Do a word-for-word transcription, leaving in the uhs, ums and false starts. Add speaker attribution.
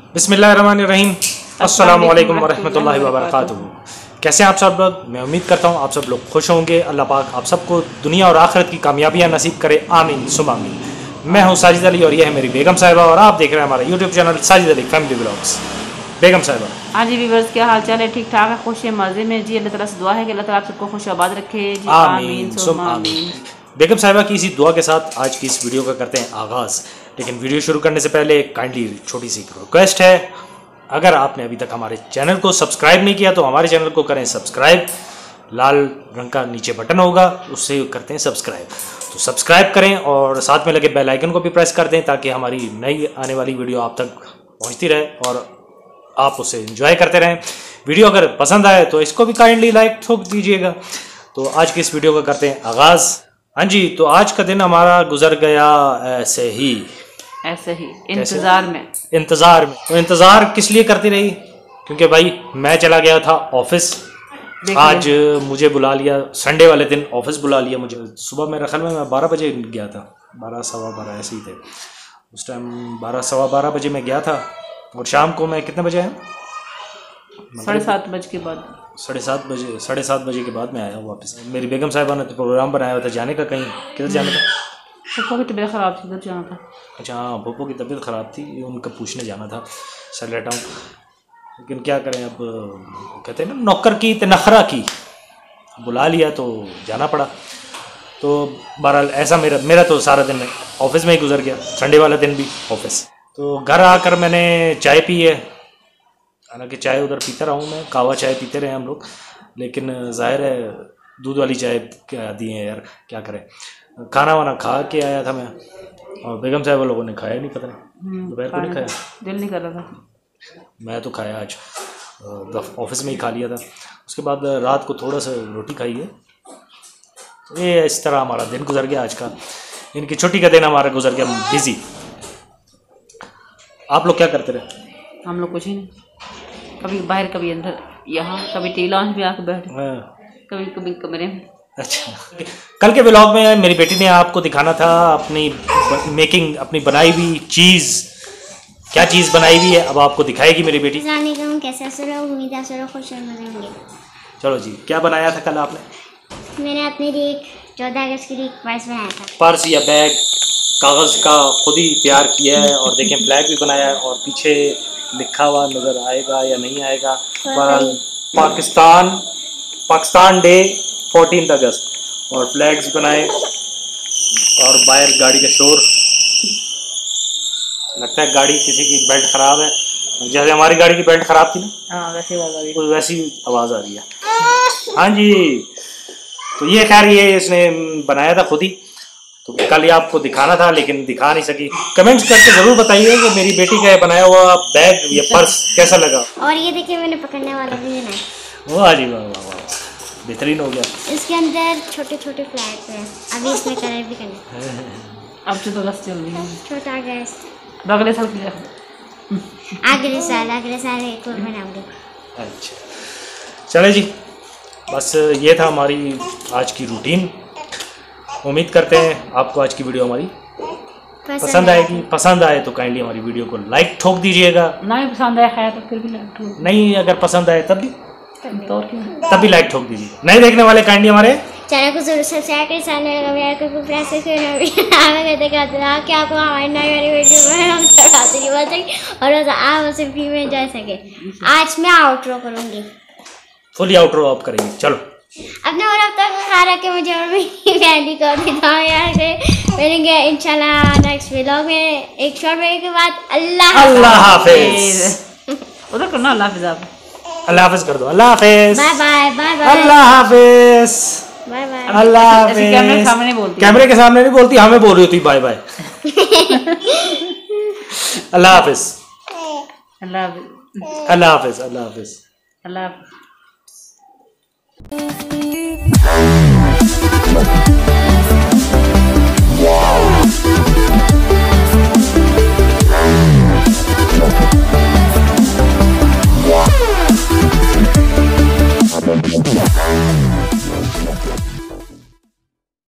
Speaker 1: बिस्मिल्लाहिर्रहमानिर्रहीम। अस्सलामुअलैकुम वरहमतुल्लाहि वबरकातुहू। कैसे हैं आप सब लोग? मैं उम्मीद करता हूँ आप सब लोग खुश होंगे। अल्लाह पाक आप सबको दुनिया और आखिरत की कामयाबियाँ नसीब करे, आमीन सुम आमीन। मैं हूँ साजिद अली और यह है मेरी बेगम साहिबा और आप देख रहे हैं हमारा YouTube channel Sajid Ali family vlogs. बेगम साहिबा,
Speaker 2: हाँ जी व्यूअर्स, क्या हाल चाल है? ठीक ठाक है, खुश है, मज़े में जी। अल्लाह ताला से दुआ है कि अल्लाह ताला आप सबको खुश आबाद रखे जी,
Speaker 1: आमीन सुम आमीन। बेगम साहिबा की इसी दुआ के साथ आज की इस वीडियो का करते हैं आगाज़। लेकिन वीडियो शुरू करने से पहले एक काइंडली छोटी सी रिक्वेस्ट है, अगर आपने अभी तक हमारे चैनल को सब्सक्राइब नहीं किया तो हमारे चैनल को करें सब्सक्राइब। लाल रंग का नीचे बटन होगा, उससे करते हैं सब्सक्राइब। तो सब्सक्राइब करें और साथ में लगे बेल आइकन को भी प्रेस कर दें ताकि हमारी नई आने वाली वीडियो आप तक पहुंचती रहे और आप उसे एंजॉय करते रहें। वीडियो अगर पसंद आए तो इसको भी काइंडली लाइक ठोक दीजिएगा। तो आज की इस वीडियो का करते हैं आगाज़। हाँ जी, तो आज का दिन हमारा गुजर गया ऐसे ही
Speaker 2: ऐसे ही इंतजार में
Speaker 1: इंतज़ार में। तो इंतज़ार किस लिए करती रही? क्योंकि भाई मैं चला गया था ऑफिस। आज मुझे बुला लिया, संडे वाले दिन ऑफिस बुला लिया मुझे। सुबह मेरे ख्याल में मैं बारह बजे गया था, बारह सवा बारह ऐसे ही थे उस टाइम। बारह सवा बारह बजे मैं गया था और शाम को मैं कितने बजे आया?
Speaker 2: साढ़े सात बजे के बाद
Speaker 1: साढ़े सात बजे साढ़े सात बजे के बाद मैं आया वापस। मेरी बेगम साहिबा ने तो प्रोग्राम बनाया हुआ था जाने का, कहीं किधर जाना था?
Speaker 2: पप्पा की तबीयत ख़राब थी, उधर जाना था।
Speaker 1: अच्छा हाँ, पप्पो की तबीयत ख़राब थी, उनका पूछने जाना था सर टाउन। लेकिन क्या करें, अब कहते हैं ना नौकर की तो नखरा की, बुला लिया तो जाना पड़ा। तो बहरहाल ऐसा मेरा मेरा तो सारा दिन ऑफिस में ही गुजर गया, संडे वाला दिन भी ऑफिस। तो घर आकर मैंने चाय पी है। हालांकि चाय उधर पीता रहा हूँ मैं, कावा चाय पीते रहे हम लोग, लेकिन जाहिर है दूध वाली चाय क्या दी है यार, क्या करें। खाना वाना खा के आया था मैं और बेगम साहब लोगों ने खाया नहीं, पता नहीं दोपहर को नहीं खाया,
Speaker 2: दिल नहीं कर रहा था।
Speaker 1: मैं तो खाया आज, ऑफिस में ही खा लिया था। उसके बाद रात को थोड़ा सा रोटी खाई है। तो ये इस तरह हमारा दिन गुजर गया आज का। इनकी छुट्टी का दिन हमारा गुजर गया बिजी। आप लोग क्या करते रहे?
Speaker 2: हम लोग कुछ ही नहीं, कभी बाहर कभी अंदर, यहाँ कभी टी लॉन्च में आकर बैठे, कभी कभी कमरे में।
Speaker 1: अच्छा, कल के व्लॉग में मेरी बेटी ने आपको दिखाना था अपनी मेकिंग, अपनी बनाई हुई चीज़। क्या चीज़ बनाई हुई है अब आपको दिखाएगी मेरी बेटी।
Speaker 3: कैसे उम्मीद है खुश होंगे।
Speaker 1: चलो जी, क्या बनाया था कल आपने?
Speaker 3: मैंने अपने लिए चौदह अगस्त के लिए पर्स बनाया था। पर्स
Speaker 1: या बैग कागज़ का खुद ही तैयार किया है और देखें फ्लैग भी बनाया है और पीछे लिखा हुआ नज़र आएगा या नहीं आएगा। Pakistan Pakistan day fourteen August और फ्लैग्स बनाए और बाहर गाड़ी का शोर। लगता है गाड़ी किसी की बेल्ट ख़राब है, जैसे हमारी गाड़ी की बेल्ट ख़राब थी ना।
Speaker 2: हाँ, वैसी आवाज़ आ रही
Speaker 1: है, वैसी आवाज़ आ रही है। हाँ जी, तो ये खैर ये इसने बनाया था खुद ही, तो कल ये आपको दिखाना था लेकिन दिखा नहीं सकी। कमेंट्स करके ज़रूर बताइए कि मेरी बेटी का बनाया हुआ बैग या पर्स कैसा लगा।
Speaker 3: और ये देखिए मैंने पकड़ने वाला भी बनाया।
Speaker 1: वाह जी वाह वाह वाह, बेहतरीन हो गया।
Speaker 3: इसके अंदर छोटे छोटे फ्लैग हैं, अभी इसमें कलर भी करना है।
Speaker 2: अब तो अगस्त चल रही है,
Speaker 3: छोटा अगस्त
Speaker 2: अगले साल की
Speaker 3: अगले साल अगले साल एक और बनाऊंगी।
Speaker 1: अच्छा चले जी, बस ये था हमारी आज की रूटीन। उम्मीद करते हैं आपको आज की वीडियो हमारी पसंद, पसंद आएगी। पसंद आए तो काइंडली हमारी वीडियो को लाइक ठोक दीजिएगा।
Speaker 2: नहीं पसंद आया खाया तो फिर भी लाइक ठोक,
Speaker 1: नहीं अगर पसंद आए तब भी
Speaker 2: तो
Speaker 1: तब भी लाइक ठोक दीजिए। नहीं देखने वाले काइंडली हमारे
Speaker 3: चैनल को जरूर सब्सक्राइब करें, सामने लगा बेल आइकन को प्रेस करें। हमें कहते कहते हैं कि आपको हमारी नई वाली वीडियो में हम चढ़ाते की बात है और आप उसे फ्री में जा सके। आज मैं आउटरो करूँगी,
Speaker 1: फुली आउटरो आप करेंगे। चलो
Speaker 3: अपने और अब तक खा रखे मुझे और मेरी फैमिली को भी था यार से मिलेंगे इंशाल्लाह नेक्स्ट व्लॉग में एक शॉर्ट ब्रेक के बाद। अल्लाह
Speaker 1: अल्लाह हाफिज।
Speaker 2: उधर करना, अल्लाह हाफिज। आप
Speaker 1: अल्लाह हाफिज कर दो। अल्लाह हाफिज,
Speaker 3: बाय बाय बाय बाय,
Speaker 1: अल्लाह हाफिज,
Speaker 3: बाय बाय,
Speaker 1: अल्लाह हाफिज।
Speaker 2: कैमरे के सामने नहीं बोलती,
Speaker 1: कैमरे के सामने नहीं बोलती, हमें बोल रही होती बाय बाय। अल्लाह हाफिज,
Speaker 2: अल्लाह हाफिज,
Speaker 1: अल्लाह हाफिज, अल्लाह हाफिज,
Speaker 2: अल्लाह हाफिज।